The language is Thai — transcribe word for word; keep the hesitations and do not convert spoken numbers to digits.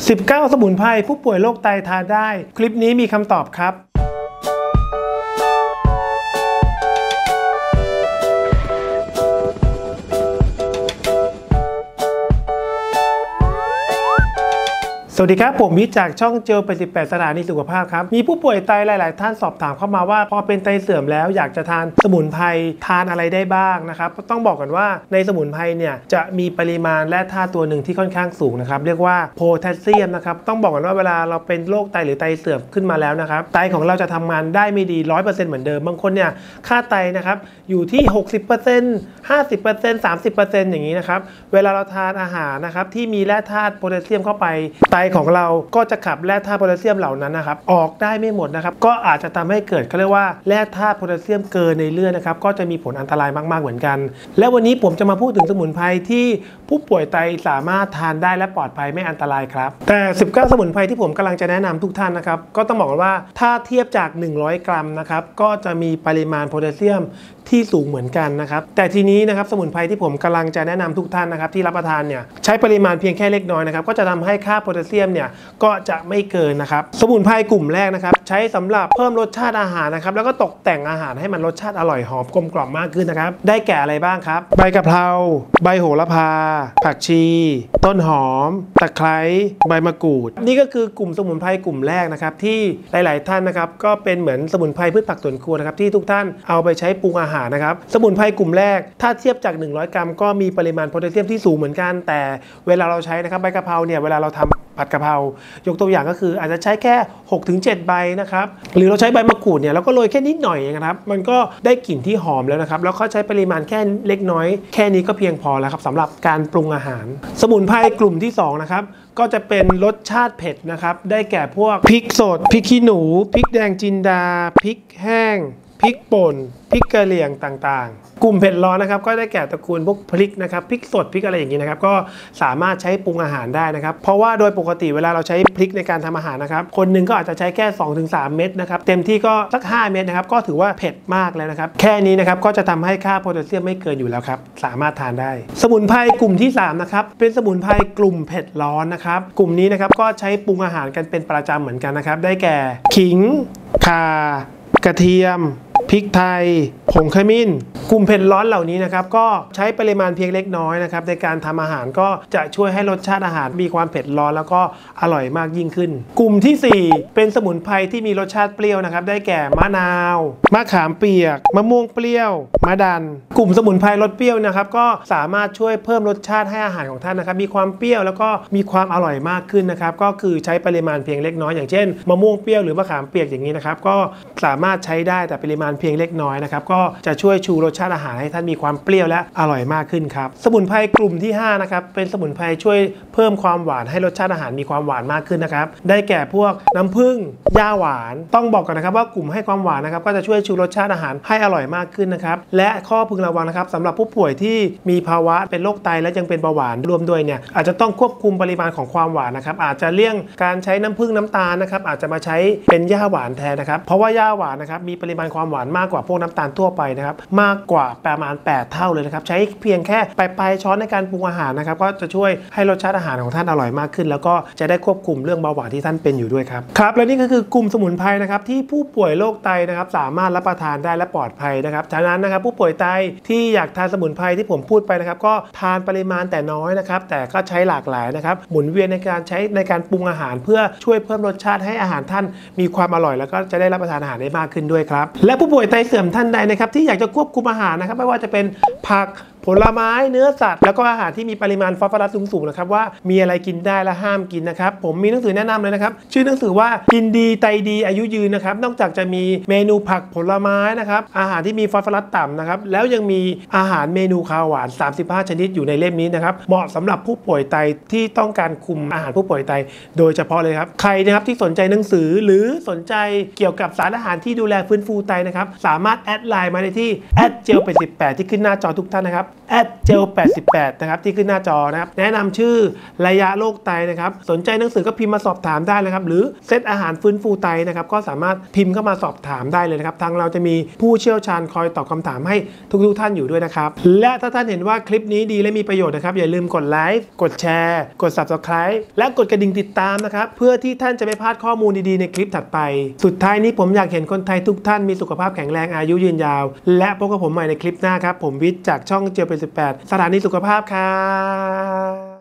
สิบเก้า สมุนไพรผู้ป่วยโรคไตทานได้คลิปนี้มีคำตอบครับสวัสดีครับผมวิทย์จากช่องเจลแปดสิบแปดสถานีสุขภาพครับมีผู้ป่วยไตหลายๆท่านสอบถามเข้ามาว่าพอเป็นไตเสื่อมแล้วอยากจะทานสมุนไพรทานอะไรได้บ้างนะครับต้องบอกก่อนว่าในสมุนไพรเนี่ยจะมีปริมาณแร่ธาตุตัวหนึ่งที่ค่อนข้างสูงนะครับเรียกว่าโพแทสเซียมนะครับต้องบอกก่อนว่าเวลาเราเป็นโรคไตหรือไตเสื่อมขึ้นมาแล้วนะครับไตของเราจะทำงานได้ไม่ดี ร้อยเปอร์เซ็นต์ เหมือนเดิมบางคนเนี่ยค่าไตนะครับอยู่ที่ หกสิบเปอร์เซ็นต์ ห้าสิบเปอร์เซ็นต์ สามสิบเปอร์เซ็นต์ อย่างนี้นะครับเวลาเราทานอาหารนะครับที่มีแร่ธาตุโพแทสเซียมเข้าไปไตของเราก็จะขับแร่ธาตุโพแทสเซียมเหล่านั้นนะครับออกได้ไม่หมดนะครับก็อาจจะทำให้เกิดเขาเรียกว่าแร่ธาตุโพแทสเซียมเกินในเลือดนะครับก็จะมีผลอันตรายมากๆเหมือนกันและวันนี้ผมจะมาพูดถึงสมุนไพรที่ผู้ป่วยไตสามารถทานได้และปลอดภัยไม่อันตรายครับแต่สิบเก้าสมุนไพรที่ผมกำลังจะแนะนำทุกท่านนะครับก็ต้องบอกว่าถ้าเทียบจากหนึ่งร้อยกรัมนะครับก็จะมีปริมาณโพแทสเซียมที่สูงเหมือนกันนะครับแต่ทีนี้นะครับสมุนไพรที่ผมกำลังจะแนะนำทุกท่านนะครับที่รับประทานเนี่ยใช้ปริมาณเพียงแค่เล็กน้อยนะครับก็จะทำให้ค่าโพแทสเซียมเนี่ยก็จะไม่เกินนะครับสมุนไพรกลุ่มแรกนะครับใช้สำหรับเพิ่มรสชาติอาหารนะครับแล้วก็ตกแต่งอาหารให้มันรสชาติอร่อยหอมกลมกล่อมมากขึ้นนะครับได้แก่อะไรบ้างครับใบกะเพราใบโหระพาผักชีต้นหอมตะไคร้ใบมะกรูดนี่ก็คือกลุ่มสมุนไพรกลุ่มแรกนะครับที่หลายๆท่านนะครับก็เป็นเหมือนสมุนไพรพืชผักสวนครัวนะครับที่ทุกท่านเอาไปใช้ปรุงอาหารนะครับสมุนไพรกลุ่มแรกถ้าเทียบจากหนึ่งร้อยกรัมก็มีปริมาณโพแทสเซียมที่สูงเหมือนกันแต่เวลาเราใช้นะครับใบกะเพราเนี่ยเวลาเราทำผัดกะเพรายกตัวอย่างก็คืออาจจะใช้แค่ หกถึงเจ็ด ใบนะครับหรือเราใช้ใบมะกรูดเนี่ยเราก็โรยแค่นิดหน่อยเองนะครับมันก็ได้กลิ่นที่หอมแล้วนะครับแล้วก็ใช้ปริมาณแค่เล็กน้อยแค่นี้ก็เพียงพอแล้วครับสำหรับการปรุงอาหารสมุนไพรกลุ่มที่สองนะครับก็จะเป็นรสชาติเผ็ดนะครับได้แก่พวกพริกสดพริกขี้หนูพริกแดงจินดาพริกแห้งพริกป่นพริกกะเหรี่ยงต่างๆกลุ่มเผ็ดร้อนนะครับก็ได้แก่ตระกูลพวกพริกนะครับพริกสดพริกอะไรอย่างนี้นะครับก็สามารถใช้ปรุงอาหารได้นะครับเพราะว่าโดยปกติเวลาเราใช้พริกในการทำอาหารนะครับคนหนึ่งก็อาจจะใช้แค่ สองถึงสาม เม็ดนะครับเต็มที่ก็สักห้าเม็ดนะครับก็ถือว่าเผ็ดมากแล้วนะครับแค่นี้นะครับก็จะทำให้ค่าโพแทสเซียมไม่เกินอยู่แล้วครับสามารถทานได้สมุนไพรกลุ่มที่สามนะครับเป็นสมุนไพรกลุ่มเผ็ดร้อนนะครับกลุ่มนี้นะครับก็ใช้ปรุงอาหารกันเป็นประจำเหมือนกันนะครับได้แก่ขิงข่ากระเทียมพริกไทยผงขมิ้นกลุ่มเผ็ดร้อนเหล่านี้นะครับก็ใช้ปริมาณเพียงเล็กน้อยนะครับในการทำอาหารก็จะช่วยให้รสชาติอาหารมีความเผ็ดร้อนแล้วก็อร่อยมากยิ่งขึ้นกลุ่มที่สี่เป็นสมุนไพรที่มีรสชาติเปรี้ยวนะครับได้แก่มะนาวมะขามเปียกมะม่วงเปรี้ยวมะดันกลุ่มสมุนไพรรสเปรี้ยวนะครับก็สามารถช่วยเพิ่มรสชาติให้อาหารของท่านนะครับมีความเปรี้ยวแล้วก็มีความอร่อยมากขึ้นนะครับก็คือใช้ปริมาณเพียงเล็กน้อยอย่างเช่นมะม่วงเปรี้ยวหรือมะขามเปียกอย่างนี้นะครับก็สามารถใช้ได้แต่ปริมาณเพียงเล็กน้อยนะครับก็จะช่วยชูรสชาติอาหารให้ท่านมีความเปรี้ยวและอร่อยมากขึ้นครับสมุนไพรกลุ่มที่ห้านะครับเป็นสมุนไพรช่วยเพิ่มความหวานให้รสชาติอาหารมีความหวานมากขึ้นนะครับได้แก่พวกน้ำผึ้งย่าหวานต้องบอกกันนะครับว่ากลุ่มให้ความหวานนะครับก็จะช่วยชูรสชาติอาหารให้อร่อยมากขึ้นนะครับและข้อพึงระวังนะครับสำหรับผู้ป่วยที่มีภาวะเป็นโรคไตและยังเป็นเบาหวานรวมด้วยเนี่ยอาจจะต้องควบคุมปริมาณของความหวานนะครับอาจจะเลี่ยงการใช้น้ำผึ้งน้ำตาลนะครับอาจจะมาใช้เป็นย่าหวานแทนนะครับเพราะว่าย่าหวานนะครับมีปริมาณความหวานมากกว่าพวกน้ำตาลทั่วไปนะครับมากกว่าประมาณแปดเท่าเลยนะครับใช้เพียงแค่ปลายๆช้อนในการปรุงอาหารนะครับก็จะช่วยให้รสชาติอาหารของท่านอร่อยมากขึ้นแล้วก็จะได้ควบคุมเรื่องเบาหวานที่ท่านเป็นอยู่ด้วยครับครับและนี่ก็คือกลุ่มสมุนไพรนะครับที่ผู้ป่วยโรคไตนะครับสามารถรับประทานได้และปลอดภัยนะครับฉะนั้นนะครับผู้ป่วยไตที่อยากทานสมุนไพรที่ผมพูดไปนะครับก็ทานปริมาณแต่น้อยนะครับแต่ก็ใช้หลากหลายนะครับหมุนเวียนในการใช้ในการปรุงอาหารเพื่อช่วยเพิ่มรสชาติให้อาหารท่านมีความอร่อยแล้วก็จะได้รับประทานอาหารได้มากขึ้นด้วยครับและผู้ป่วยไตเสื่อมท่านใดนะครับที่อยากจะควบคุมอาหารนะครับไม่ว่าจะเป็นผักผลไม้เนื้อสัตว์แล้วก็อาหารที่มีปริมาณฟอสฟอรัสสูงๆนะครับว่ามีอะไรกินได้และห้ามกินนะครับผมมีหนังสือแนะนำเลยนะครับชื่อหนังสือว่ากินดีไตดีอายุยืนนะครับนอกจากจะมีเมนูผักผลไม้นะครับอาหารที่มีฟอสฟอรัสต่ำนะครับแล้วยังมีอาหารเมนูข้าวหวานสามสิบห้าชนิดอยู่ในเล่มนี้นะครับเหมาะสำหรับผู้ป่วยไตที่ต้องการคุมอาหารผู้ป่วยไตโดยเฉพาะเลยครับใครนะครับที่สนใจหนังสือหรือสนใจเกี่ยวกับสารอาหารที่ดูแลฟื้นฟูไตนะครับสามารถแอดไลน์มาได้ที่แอดเจลแปดสิบแปดที่ขึ้นหน้าจอทุกท่านนะครับแอดเจลแปดสิบแปดนะครับที่ขึ้นหน้าจอนะครับแนะนำชื่อระยะโรคไตนะครับสนใจหนังสือก็พิมพ์มาสอบถามได้เลยครับหรือเซตอาหารฟื้นฟูไตนะครับก็สามารถพิมพ์เข้ามาสอบถามได้เลยนะครับทางเราจะมีผู้เชี่ยวชาญคอยตอบคำถามให้ทุกๆท่านอยู่ด้วยนะครับและถ้าท่านเห็นว่าคลิปนี้ดีและมีประโยชน์นะครับอย่าลืมกดไลค์กดแชร์กด ซับสไครบ์ และกดกระดิ่งติดตามนะครับเพื่อที่ท่านจะไม่พลาดข้อมูลดีๆในคลิปถัดไปสุดท้ายนี้ผมอยากเห็นคนไทยทุกท่านมีสุขภาพแข็งแรงอายุยืนยาวและพบกับผมใหม่ในคลิปหน้าครับผมวิทย์จากช่องเจียวเป็นสิบแปดสถานีสุขภาพครับ